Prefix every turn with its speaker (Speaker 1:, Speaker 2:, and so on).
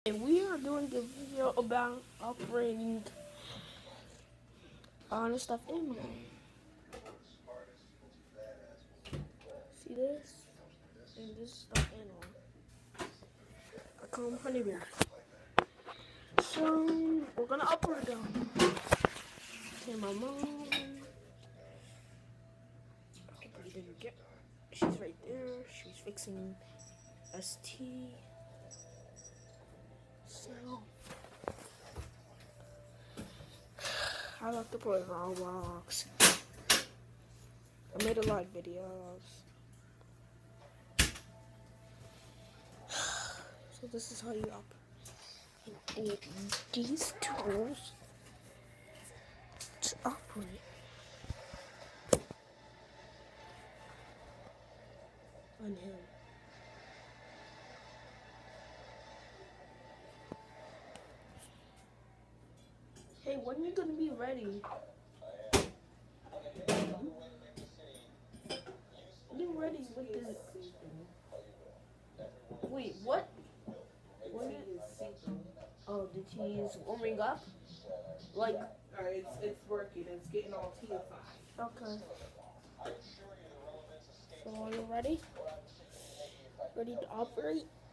Speaker 1: We are doing a video about operating on a stuffed animal. See this? And this is stuffed animal. I call him Honey Bear. So we're gonna operate them. Okay, my mom. I hope you didn't get. She's right there. She's fixing ST. So I like to play Roblox. I made a lot of videos. So this is how you operate. You need these tools to operate. On him. Hey, when are you gonna be ready? You ready with this? Wait, what? When did oh, the tea is warming up? Like,
Speaker 2: it's working. It's getting all teaified.
Speaker 1: Okay. So are you ready? Ready to operate?